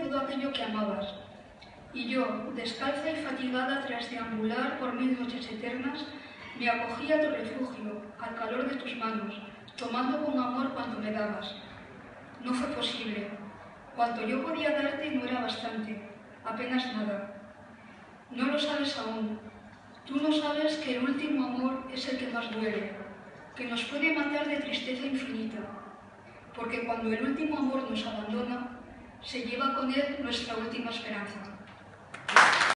todo aquello que amabas. Y yo, descalza y fatigada tras deambular por 1000 noches eternas, me acogí a tu refugio, al calor de tus manos, tomando con amor cuanto me dabas. No fue posible. Cuanto yo podía darte no era bastante, apenas nada. No lo sabes aún. Tú no sabes que el último amor es el que más duele, que nos puede matar de tristeza infinita, porque cuando el último amor nos abandona, se lleva con él nuestra última esperanza.